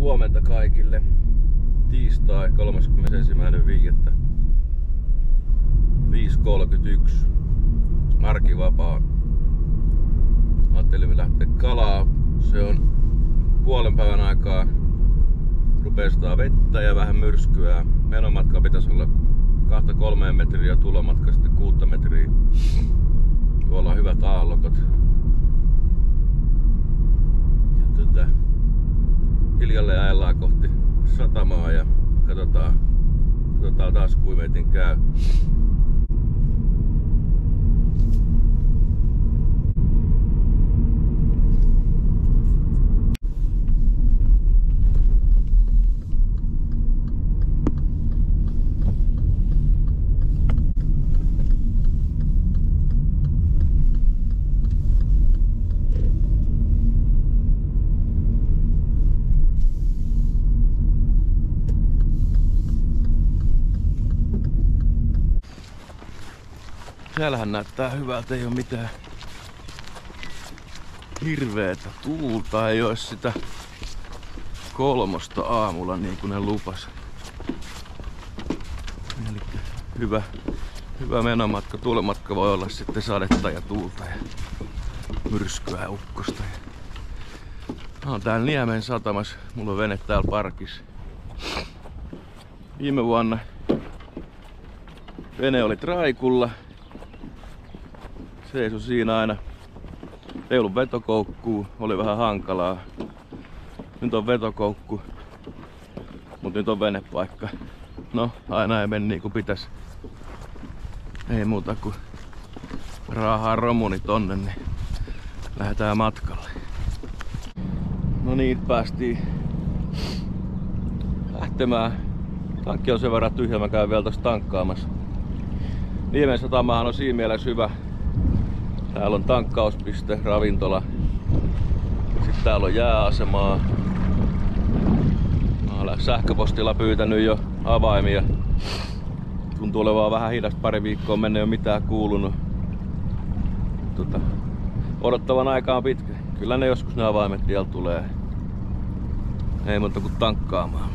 Huomenta kaikille. Tiistai 31.5. 5.31. Arkivapaa. Ajattelin lähteä kalaa. Se on puolen päivän aikaa. Rupeaa vettä ja vähän myrskyä. Menomatka pitäisi olla 2-3 metriä, tulomatka sitten 6 metriä. Tuolla on hyvät aallokot. Ja hiljalleen ajellaan kohti satamaa ja katsotaan taas kuinka metin käy. Siellähän näyttää hyvältä, ei oo mitään hirveetä tuulta, ei oo sitä 3 aamulla niin kuin ne lupas. Eli hyvä menomatka, tulomatka voi olla sitten sadetta ja tuulta ja myrskyä ja ukkosta. Mä oon täällä Niemen satamassa, mulla on vene täällä parkissa. Viime vuonna vene oli traikulla. Seisoi siinä aina. Ei ollut vetokoukkuu, oli vähän hankalaa. Nyt on vetokoukku, mutta nyt on venepaikka. No, aina ei mene niin kuin pitäisi. Ei muuta kuin raahaa romuni tonne, niin lähdetään matkalle. No niin, päästiin lähtemään. Tankki on sen verran tyhjä, mä käyn vielä tossa tankkaamassa. Niemen satamahan on siinä mielessä hyvä. Täällä on tankkauspiste, ravintola. Sitten täällä on jääasemaa. Mä olen sähköpostilla pyytänyt jo avaimia. Tuntuu olevan vähän hidasta, pari viikkoa mennä, ei ole mitään kuulunut. Odottavan aika on pitkä. Kyllä ne joskus ne avaimet vielä tulee. Ei muuta kuin tankkaamaan.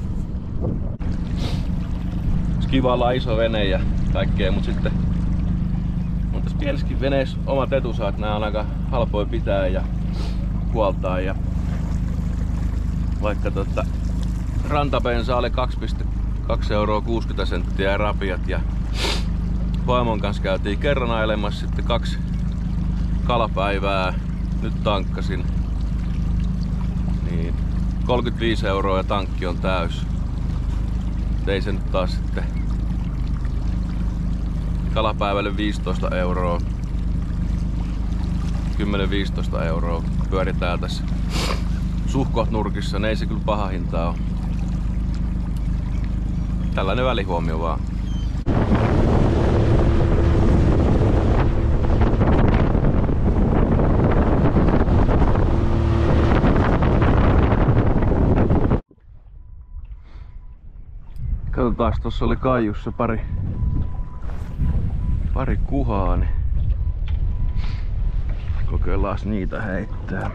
Olisi kiva olla iso vene ja kaikkea, mut sitten on tässä pienessäkin veneessä omat etunsa, että nää on aika halpoja pitää ja huoltaa. Ja vaikka rantabensa oli 2,60 € ja rapiat ja vaimon kanssa käytiin kerran ailemassa sitten 2 kalapäivää. Nyt tankkasin. Niin 35 € ja tankki on täys. Ei se nyt taas sitten kalapäivälle 15 €. 10-15 € pyöritään tässä suhkoht nurkissa, ne ei se kyllä paha hintaa ole. Tällainen välihuomio vaan. Katsotaan, tuossa oli kaiussa pari kuhaa, niin kokeillaan niitä heittää.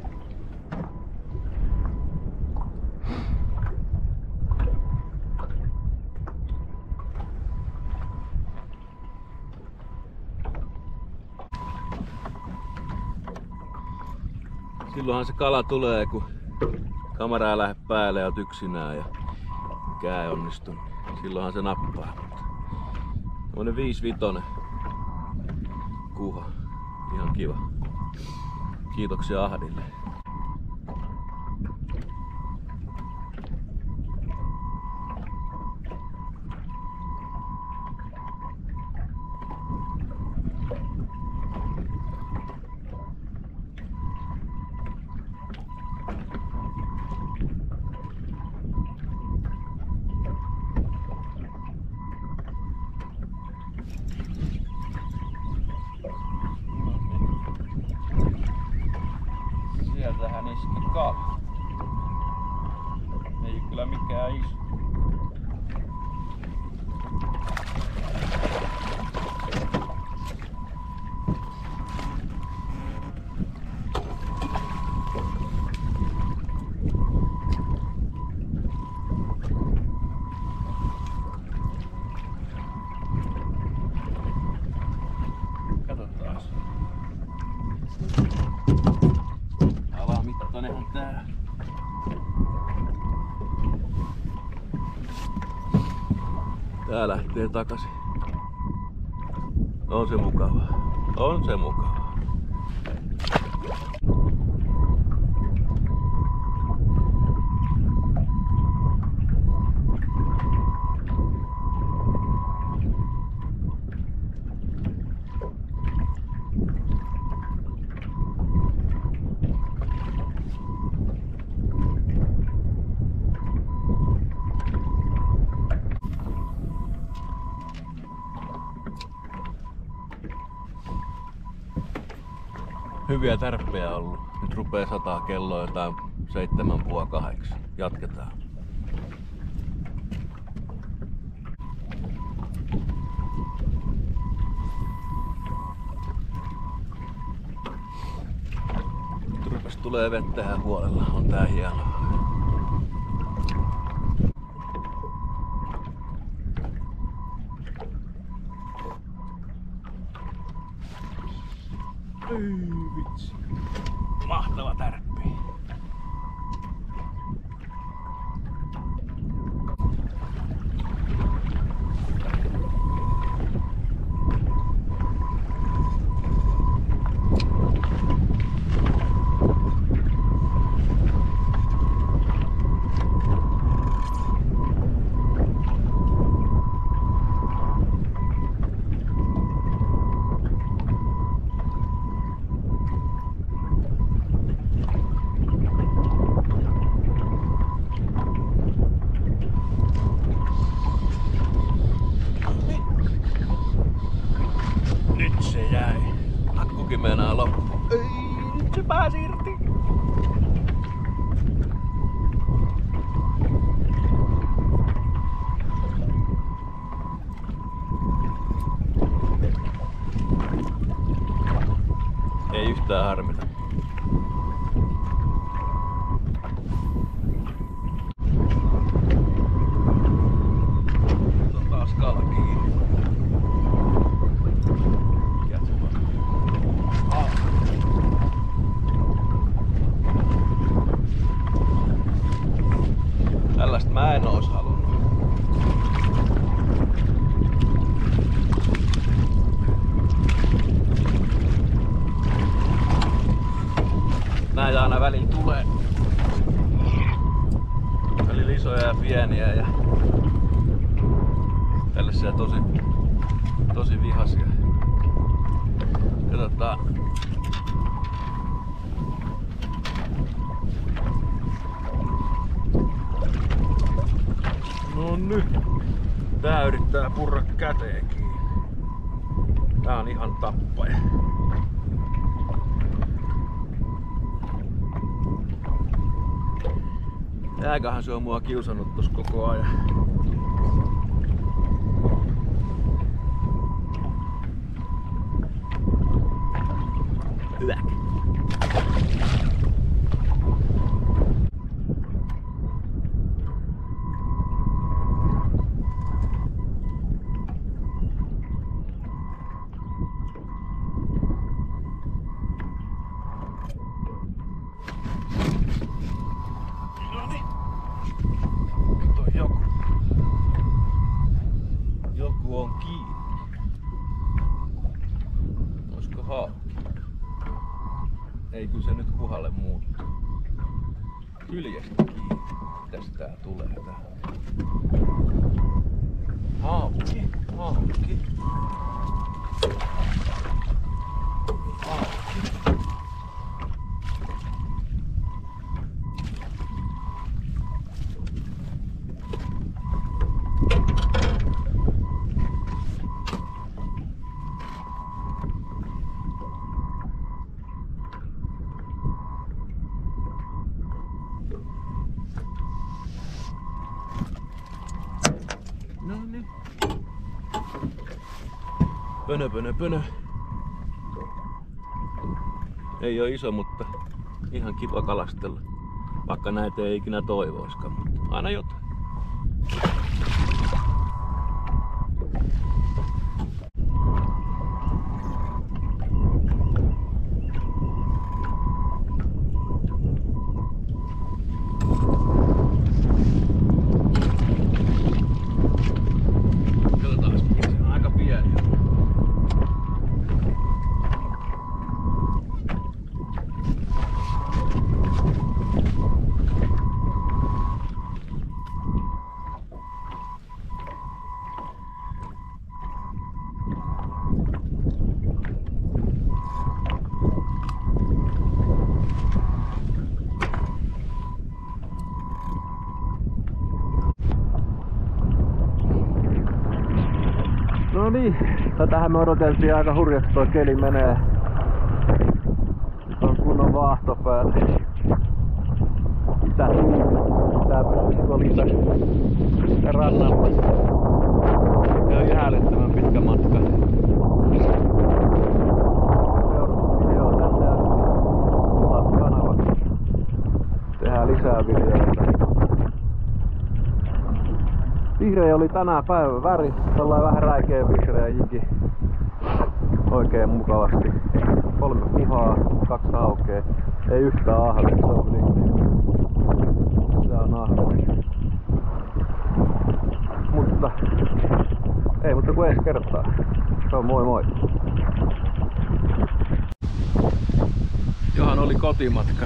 Silloinhan se kala tulee, kun kamera ei lähde päälle ja oot yksinään ja mikään ei onnistu. Silloinhan se nappaa. Semmonen 5-vitonen kuha. Ihan kiva. Kiitoksia Ahdille. Sieltähän iski kala. Ei kyllä mikään iso. Mootonihan tää. Tää lähtee takaisin. On se mukavaa. On se mukavaa. Hyviä tärppejä ollut. Nyt rupee sataa kello jotain 7:30-8. Jatketaan. Nyt rupes tulee vettä ihan huolella. On tää hienoa. Ei vitsi. Mahtava tärppi. Meinaa loppu. Ei, nyt se pääsi irti. Ei yhtään harmita. Nyt on taas kala kiinni. Tällaista mä en ois halunnut. Näitä aina välillä tulee. Välillä isoja ja pieniä ja tällaisia tosi vihaisia. Katsotaan. No nyt. Tää yrittää purra käteen kiinni. Tää on ihan tappaja. Tääköhän se on mua kiusannut tossa koko ajan. Hyväk. Joku on kiinni. Olisiko haukki? Ei, kyllä se nyt kuhalle muuttuu. Kyljestä kiinni. Mitäs tää tulee tähän? Haukki, haukki. Haukki. No niin. Pönö, pönö, pönö. Ei oo iso, mutta ihan kiva kalastella. Vaikka näitä ei ikinä toivoiskaan, mutta aina jotain. niin, tätähän me odoteltiin aika hurjaksi, toi keli menee. Nyt on kunnon vaahtopäät. Tää pysyisi kolita rannalla. Se on ihan älyttömän pitkä matka. Video tänne asti. Kuvat kanavaksi. Tehdään lisää videoita. Vihreä oli tänään päivän väri. Tällainen vähän räikeä vihreä jiki. Oikein mukavasti. 3 kuhaa, 2 haukea. Ei yhtään ahve, se on niin. Se on ahve. Mutta ei mutta kuin ensi kertaa. Se on moi moi. Johan oli kotimatka.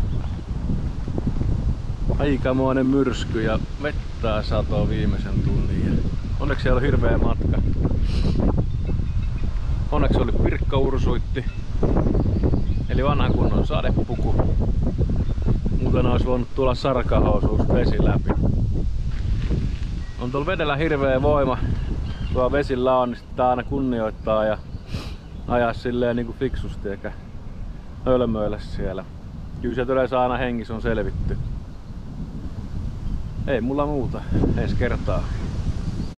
Aikamoinen myrsky ja vettä satoo viimeisen tunnin. Onneksi siellä on hirveä matka. Onneksi oli Pirkka Ursuitti. Eli vanhan kunnon sadepuku. Muuten olisi voinut tulla sarkahousuus vesi läpi. On tuolla vedellä hirveä voima. Tuo vesillä on, niin sitä aina kunnioittaa ja ajaa silleen niinku fiksusti eikä hölmöillä siellä. Kyllä sieltä yleensä aina hengissä on selvitty. Ei mulla muuta. Ensi kertaa.